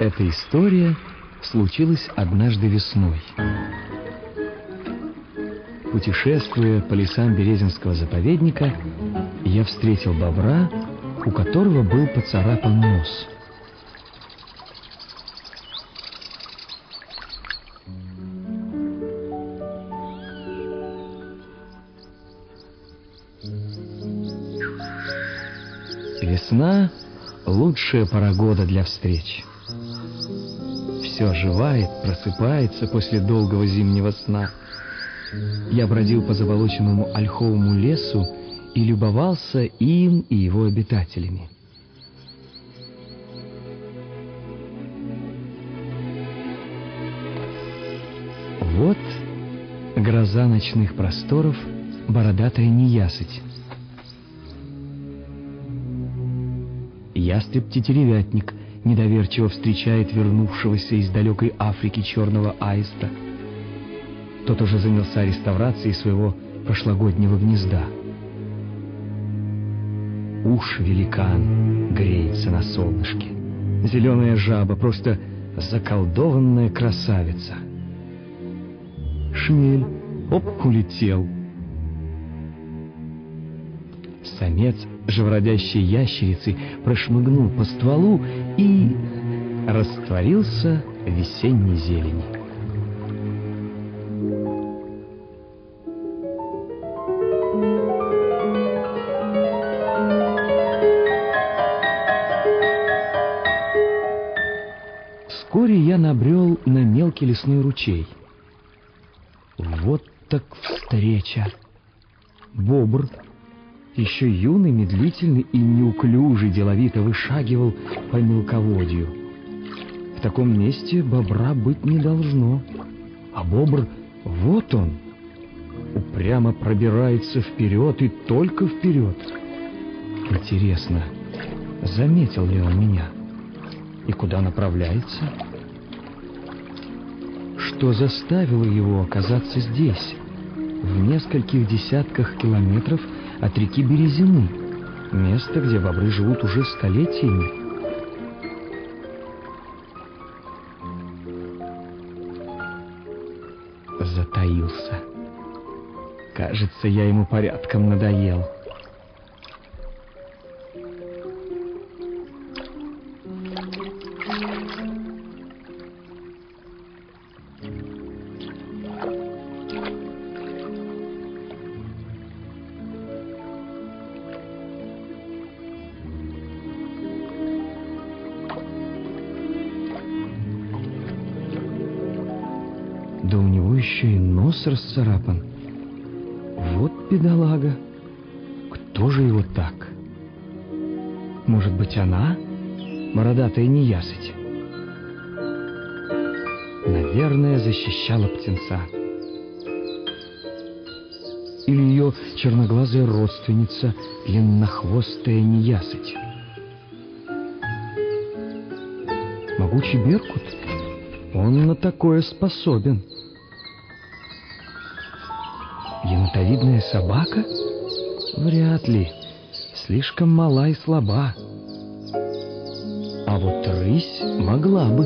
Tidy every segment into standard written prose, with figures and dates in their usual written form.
Эта история случилась однажды весной. Путешествуя по лесам Березинского заповедника, я встретил бобра, у которого был поцарапан нос. Весна — лучшая пора года для встреч. Все оживает, просыпается после долгого зимнего сна. Я бродил по заболоченному ольховому лесу и любовался им и его обитателями. Вот гроза ночных просторов, бородатая неясыть. Ястреб-тетеревятник недоверчиво встречает вернувшегося из далекой Африки черного аиста. Тот уже занялся реставрацией своего прошлогоднего гнезда. Уж-великан греется на солнышке. Зеленая жаба — просто заколдованная красавица. Шмель оп, улетел. Самец живородящей ящерицы прошмыгнул по стволу и растворился в весенней зелени. Вскоре я набрел на мелкий лесной ручей. Вот так встреча! Бобр, еще юный, медлительный и неуклюжий, деловито вышагивал по мелководью. В таком месте бобра быть не должно. А бобр, вот он, упрямо пробирается вперед и только вперед. Интересно, заметил ли он меня? И куда направляется? Что заставило его оказаться здесь, в нескольких десятках километров от реки Березины, место, где бобры живут уже столетиями? Затаился. Кажется, я ему порядком надоел. Да у него еще и нос расцарапан. Вот бедолага. Кто же его так? Может быть, она? Бородатая неясыть. Наверное, защищала птенца. Или ее черноглазая родственница, длиннохвостая неясыть. Могучий беркут? Он на такое способен. Енотовидная собака? Вряд ли. Слишком мала и слаба. А вот рысь могла бы.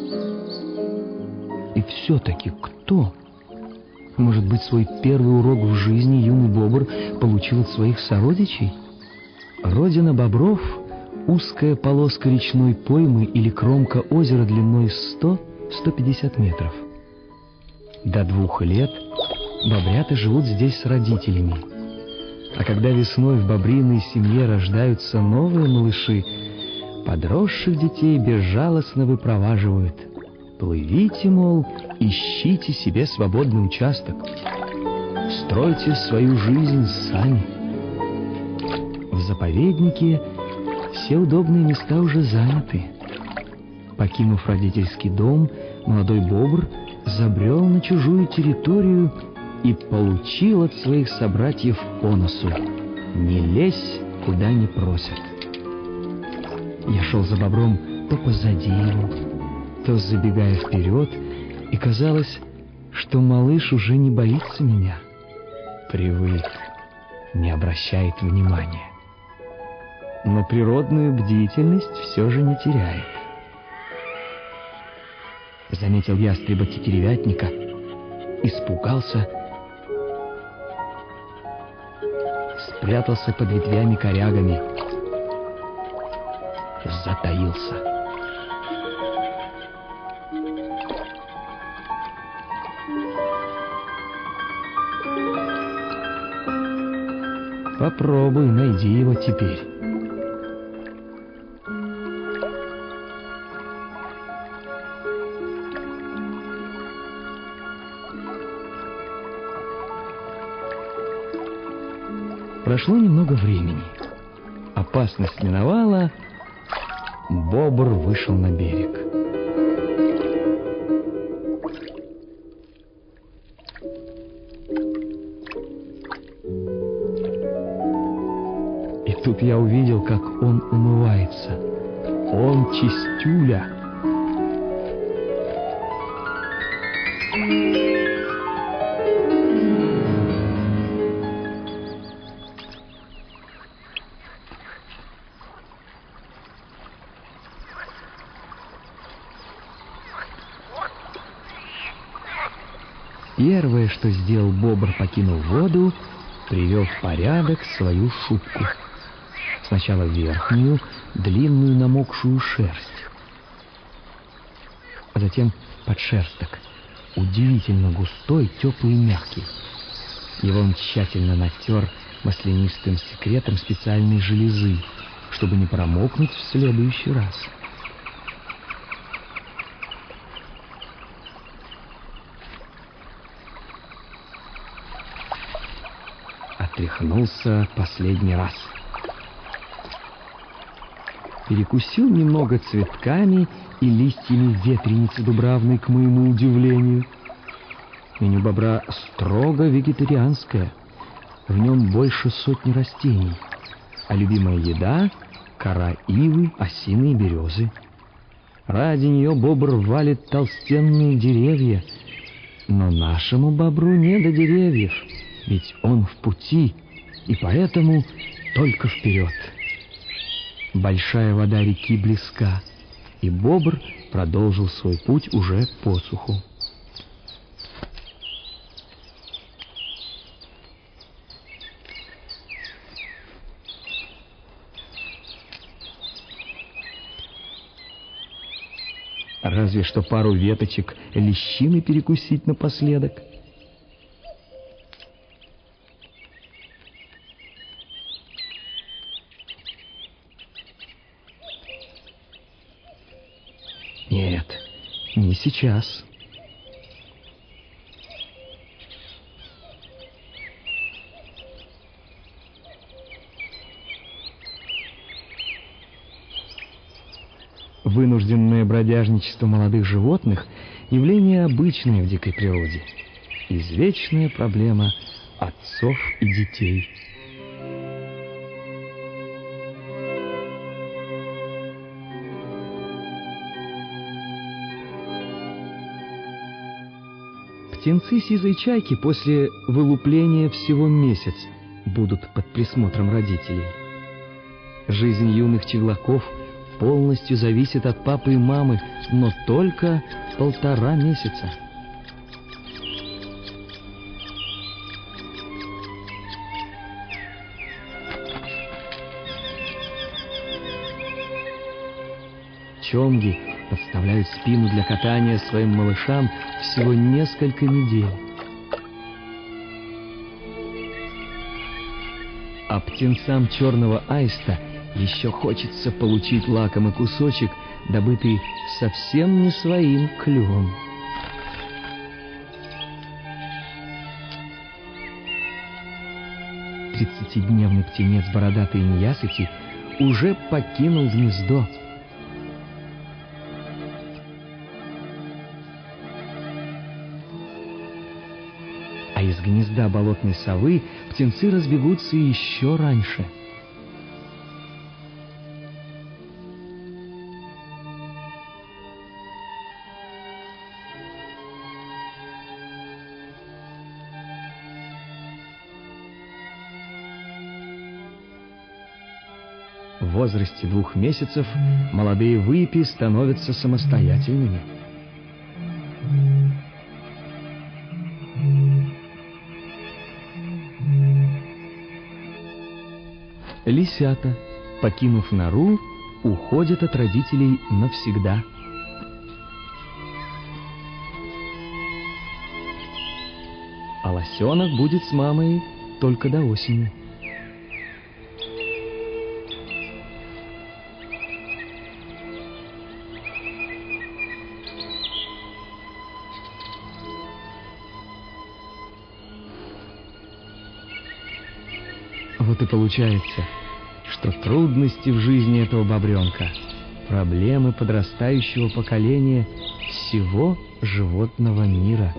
И все-таки кто? Может быть, свой первый урок в жизни юный бобр получил от своих сородичей? Родина бобров — узкая полоска речной поймы или кромка озера длиной 100-150 метров. До 2 лет бобрята живут здесь с родителями. А когда весной в бобриной семье рождаются новые малыши, подросших детей безжалостно выпроваживают. Плывите, мол, ищите себе свободный участок. Стройте свою жизнь сами. В заповеднике все удобные места уже заняты. Покинув родительский дом, молодой бобр забрел на чужую территорию и получил от своих собратьев по носу: не лезь, куда не просят. Я шел за бобром то позади его, то забегая вперед, и казалось, что малыш уже не боится меня. Привык, не обращает внимания. Но природную бдительность все же не теряет. заметил ястреба-тетеревятника, испугался, спрятался под ветвями-корягами, затаился. Попробуй, найди его теперь. Прошло немного времени. Опасность миновала. Бобр вышел на берег. И тут я увидел, как он умывается. Он чистюля. Первое, что сделал бобр, покинув воду, привел в порядок свою шубку. Сначала верхнюю, длинную намокшую шерсть, а затем подшерсток, удивительно густой, теплый и мягкий. Его он тщательно натер маслянистым секретом специальной железы, чтобы не промокнуть в следующий раз. Отряхнулся последний раз. Перекусил немного цветками и листьями ветреницы дубравной, к моему удивлению. Меню бобра строго вегетарианское. В нем больше 100 растений, а любимая еда — кора ивы, осины и березы. Ради нее бобр валит толстенные деревья, но нашему бобру не до деревьев, ведь он в пути, и поэтому только вперед. Большая вода реки близка, и бобр продолжил свой путь уже по суху. Разве что пару веточек лещины перекусить напоследок. Нет, не сейчас. Вынужденное бродяжничество молодых животных — явление обычное в дикой природе. Извечная проблема отцов и детей. Птенцы сизой чайки после вылупления всего месяц будут под присмотром родителей. Жизнь юных чеглаков полностью зависит от папы и мамы, но только 1,5 месяца. Чомги подставляют спину для катания своим малышам всего несколько недель. А птенцам черного аиста еще хочется получить лакомый кусочек, добытый совсем не своим клювом. Тридцатидневный птенец бородатой ньясыти уже покинул гнездо. А из гнезда болотной совы птенцы разбегутся еще раньше. В возрасте 2 месяцев молодые выпи становятся самостоятельными. Лисята, покинув нору, уходят от родителей навсегда. А лосенок будет с мамой только до осени. Вот и получается, что трудности в жизни этого бобренка, проблемы подрастающего поколения всего животного мира.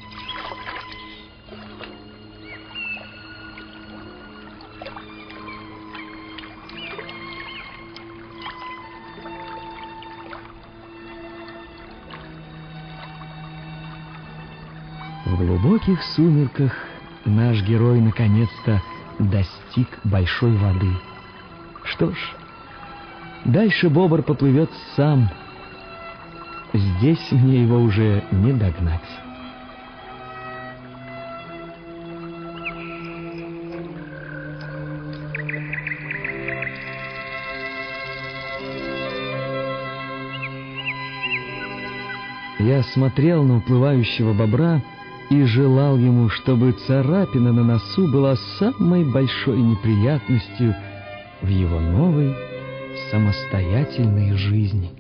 В глубоких сумерках наш герой наконец-то достиг большой воды. Что ж, дальше бобр поплывет сам. Здесь мне его уже не догнать. Я смотрел на уплывающего бобра и желал ему, чтобы царапина на носу была самой большой неприятностью в его новой самостоятельной жизни.